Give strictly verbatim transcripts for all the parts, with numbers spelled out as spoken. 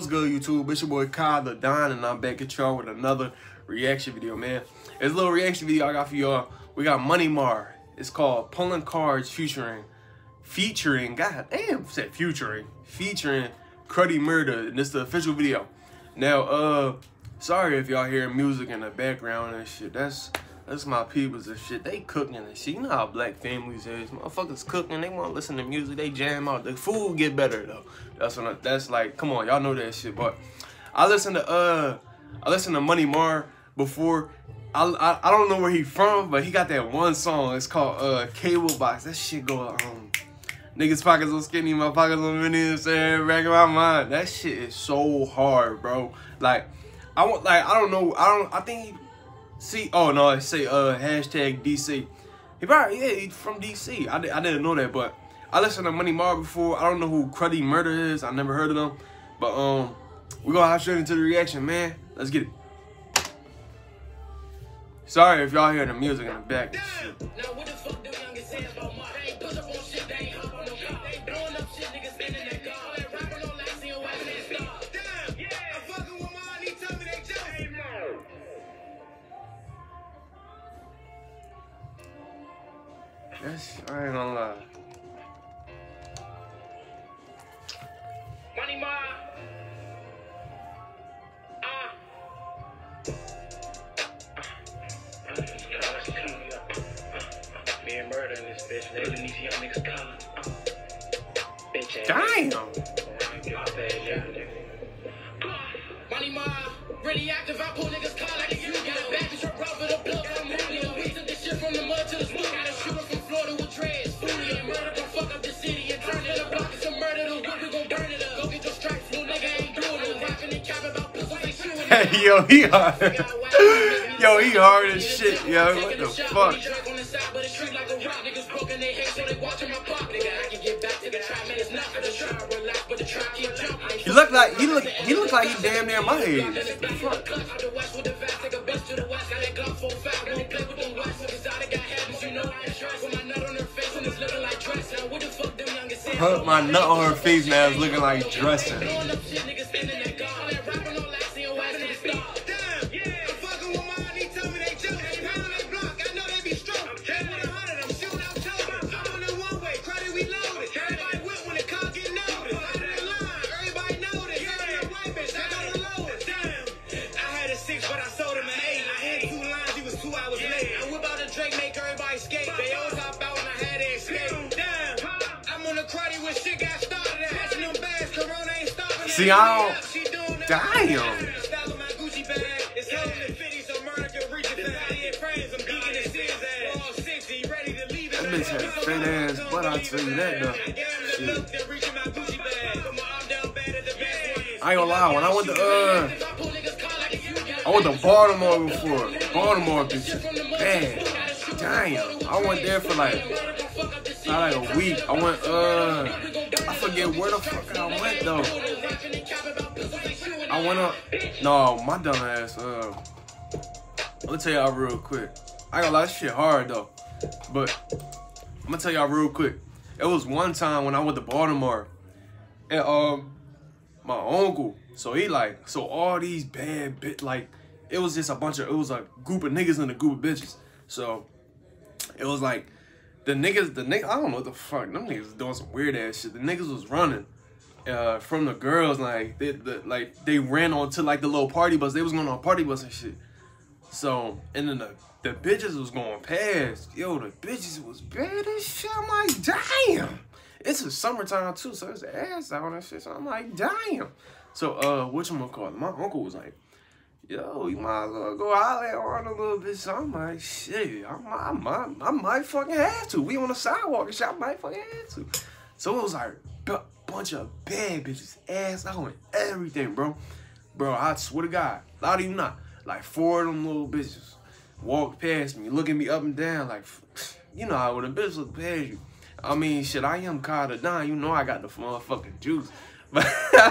What's good, YouTube? It's your boy Kyle the Don, and I'm back at y'all with another reaction video, man. It's a little reaction video I got for y'all. We got Money Mar. It's called Pulling Cards featuring, featuring, god damn, said featuring, featuring Cruddy Murder, and this is the official video. Now, uh, sorry if y'all hear music in the background and shit. That's that's my peoples and shit. They cooking and shit. You know how black families is. Motherfuckers cooking. They want to listen to music. They jam out. The food get better though. That's what. I, that's like. Come on, y'all know that shit. But I listen to uh, I listen to Money Mar before. I, I I don't know where he from, but he got that one song. It's called uh Cable Box. That shit go um. Niggas pockets on skinny, my pockets on mini, and saying back in my mind. That shit is so hard, bro. Like, I want, like, I don't know, I don't, I think he, see, oh no, I say, uh, hashtag D C. He probably, yeah, he's from D C. I, I didn't know that, but I listened to Money Mar before. I don't know who Cruddy Murder is. I never heard of them. But, um, we're gonna hop straight into the reaction, man. Let's get it. Sorry if y'all hear the music in the back and shit. Now, what the fuck do youngin' say about my ain't push up on shit, they ain't hop on no car. They blowing up shit, niggas spinning that car. They rapping on last, seeing wagging that star. Damn, yeah, I'm fucking with mine, he tell me they joke. That's, I ain't gonna lie. Money Mar. Me and Murder in this bitch, they letting these young niggas come. Bitch ass. Damn. Money Mar, really active, I pull niggas car like a you got a back to your brother, the plug from Julio. We took this shit from the mud to the spoon. Got a shooter from Florida with dreads. Fully and Murder gon' fuck up the city and turn it up. Block it some murder, the whip, we gon' burn it up. Go get your stripes, little nigga ain't doing it. Rapping and capping about pistols, they shooting. Hey, yo, he hard. Yo, he hard as shit, yo. What the fuck? He look like he look he look like he damn near my age. What the fuck? Put my nut on her face now is looking like dressing. See, I don't. Damn. That bitch had a fat ass butt, I'll tell you that though. Shit. I ain't gonna lie, when I went to uh I went to Baltimore before. Baltimore bitch bad. Damn. I went there for like not like a week. I went uh I forget where the fuck I went though. I went up. No, my dumb ass. Uh, let me tell y'all real quick. I ain't gonna lie, this shit hard though. But I'm gonna tell y'all real quick. It was one time when I went to Baltimore, and um, my uncle. So he like, so all these bad bit like, it was just a bunch of, it was a group of niggas and a group of bitches. So it was like, the niggas, the niggas, I don't know what the fuck, them niggas was doing some weird ass shit. The niggas was running. Uh, from the girls, like they, the, like they ran onto like the little party bus. They was going on a party bus and shit. So and then the the bitches was going past. Yo, the bitches was bad as shit. I'm like, damn. It's a summertime too, so it's ass out and shit. So I'm like, damn. So uh, whatchamacallit? My uncle was like, yo, you might as well go holler on a little bit. So I'm like, shit, I might, I might, I might fucking have to. We on the sidewalk and shit, I might fucking have to. So it was like. Bunch of bad bitches, ass out and everything, bro. Bro, I swear to God, lie to you not, like four of them little bitches walked past me, looking me up and down, like, you know how when a bitch look past you. I mean, shit, I am Kyle the Don, you know I got the motherfucking juice. But,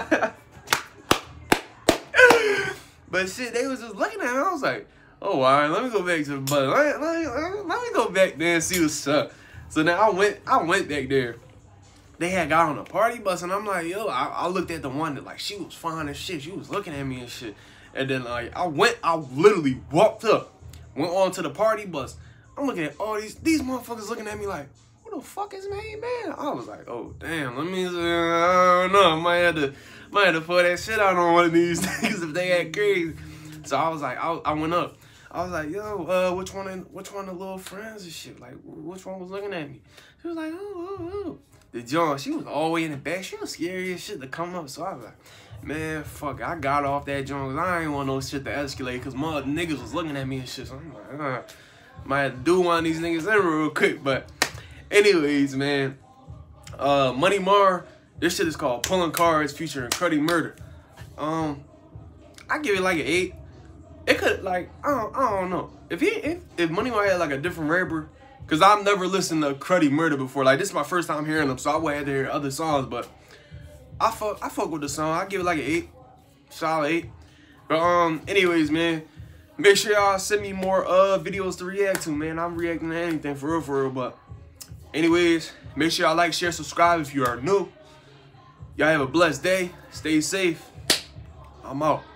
but shit, they was just looking at me, I was like, oh, all right, let me go back to the bus. Let, let, let, let me go back there and see what's up. So now I went, I went back there. they had got on the party bus, and I'm like, yo, I, I looked at the one that, like, she was fine as shit. She was looking at me and shit. And then, like, I went, I literally walked up, went on to the party bus. I'm looking at all these, these motherfuckers looking at me like, who the fuck is Main Man? I was like, oh, damn, let me, uh, I don't know. I might have to, might have to pull that shit out on one of these niggas if they act crazy. So I was like, I, I went up. I was like, yo, uh, which one, of, which one of the little friends and shit? Like, which one was looking at me? She was like, oh, oh, oh. The John, she was all the way in the back. She was scary as shit to come up. So I was like, man, fuck, I got off that John because I ain't want no shit to escalate because my niggas was looking at me and shit. So I'm like, uh, might have to do one of these niggas in real quick. But anyways, man, uh, Money Mar, this shit is called Pulling Cards featuring Cruddy Murder. Um, I give it like an eight. It could, like, I don't, I don't know. If he, if, if Money Mar had like a different rapper, because I've never listened to Cruddy Murder before. Like, this is my first time hearing him, so I would have to hear other songs. But I fuck, I fuck with the song. I give it like an eight, solid eight. But um, anyways, man, make sure y'all send me more uh videos to react to, man. I'm reacting to anything for real, for real. But anyways, make sure y'all like, share, subscribe if you are new. Y'all have a blessed day. Stay safe. I'm out.